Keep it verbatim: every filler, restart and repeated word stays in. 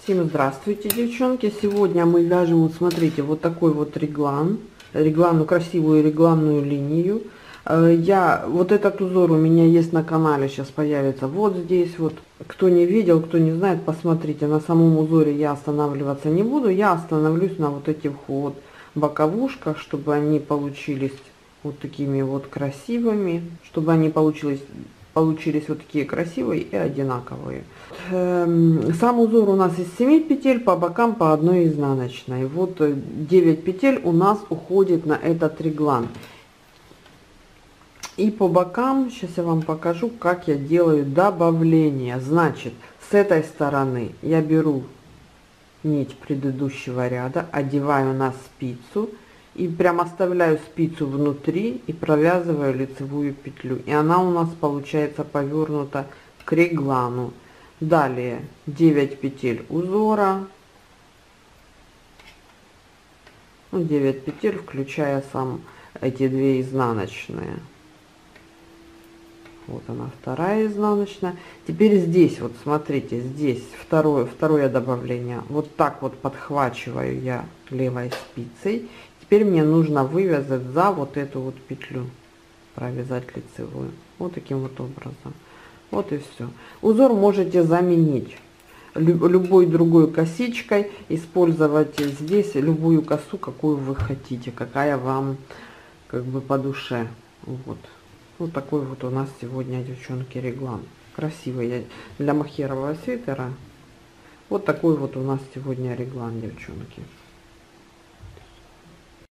Всем здравствуйте, девчонки. Сегодня мы вяжем, вот смотрите, вот такой вот реглан, регланную, красивую регланную линию. Я, вот этот узор у меня есть на канале, сейчас появится вот здесь вот. Кто не видел, кто не знает, посмотрите. На самом узоре я останавливаться не буду, я остановлюсь на вот этих вот боковушках, чтобы они получились вот такими вот красивыми, чтобы они получились получились вот такие красивые и одинаковые. Сам узор у нас из семи петель, по бокам по одной изнаночной. Вот девять петель у нас уходит на этот реглан. И по бокам, сейчас я вам покажу, как я делаю добавление. Значит, с этой стороны я беру нить предыдущего ряда, одеваю на спицу и прям оставляю спицу внутри и провязываю лицевую петлю, и она у нас получается повернута к реглану. Далее девять петель узора, ну, девять петель, включая сам эти две изнаночные. Вот она, вторая изнаночная. Теперь здесь вот смотрите, здесь второе второе добавление, вот так вот подхвачиваю я левой спицей. Теперь мне нужно вывязать за вот эту вот петлю, провязать лицевую, вот таким вот образом. Вот и все. Узор можете заменить любой другой косичкой, использовать здесь любую косу, какую вы хотите, какая вам как бы по душе. Вот. Вот такой вот у нас сегодня, девчонки, реглан. Красивый для мохерового свитера. Вот такой вот у нас сегодня реглан, девчонки.